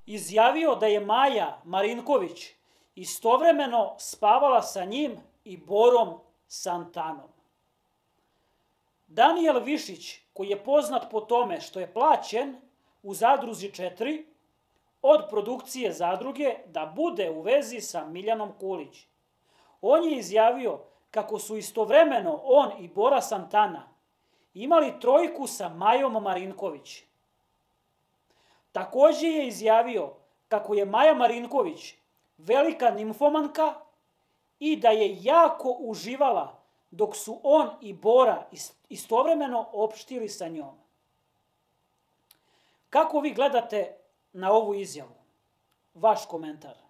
izjavio da je Maja Marinković istovremeno spavala sa njim i Borom Santanom. Danijel Višić, koji je poznat po tome što je plaćen u Zadruzi 4 od produkcije Zadruge da bude u vezi sa Miljanom Kulić. On je izjavio kako su istovremeno on i Bora Santana imali trojku sa Majom Marinković. Takođe je izjavio kako je Maja Marinković velika nimfomanka i da je jako uživala dok su on i Bora istovremeno opštili sa njom. Kako vi gledate na ovu izjavu? Vaš komentar.